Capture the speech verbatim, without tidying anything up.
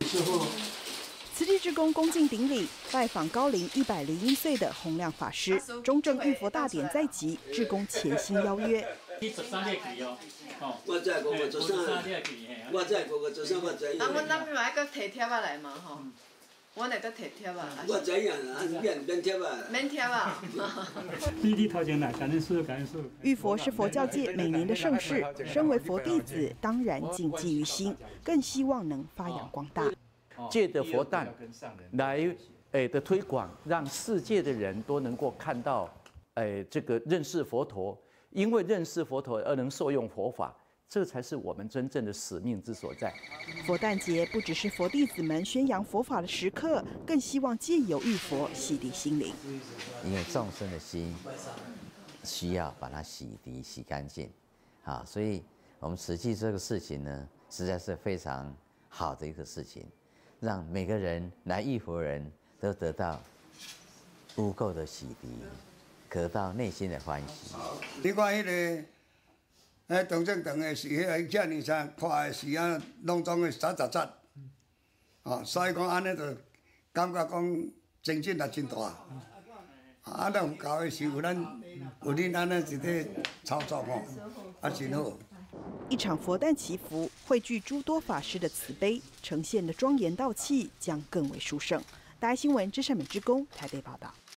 师傅。 慈济志工恭敬顶礼，拜访高龄一百零一岁的洪亮法师。中正浴佛大典在即，志工潜心邀约。 你十三列去哦， 我知个个做啥？我知个个做啥？我知。 那阮那边还搁摕贴仔来嘛吼？我来搁摕贴啊。 我知影啦，免免贴啊。 免贴啊。 你你头前来，感恩师，感恩师。 浴佛是佛教界每年的盛事，身为佛弟子，当然谨记于心，更希望能发扬光大。 借着佛诞来诶的推广，让世界的人都能够看到，诶这个认识佛陀，因为认识佛陀而能受用佛法，这才是我们真正的使命之所在。 佛诞节不只是佛弟子们宣扬佛法的时刻，更希望借由浴佛洗涤心灵。 因为众生的心需要把它洗涤、洗干净，啊，所以我们慈济这个事情呢，实在是非常好的一个事情。让每个人来浴佛人都得到污垢的洗涤，得到内心的欢喜。 你看迄、那个，迄唐正堂的是迄个遮尔长，看的是啊，拢总的杂杂杂，哦，所以讲安尼就感觉讲精进也真大。啊，咱有教的是有咱有恁安尼一个操作吼，啊真好。 一场佛诞祈福，汇聚诸多法师的慈悲，呈现的庄严道气将更为殊胜。大爱新闻，知善美之功台北报道。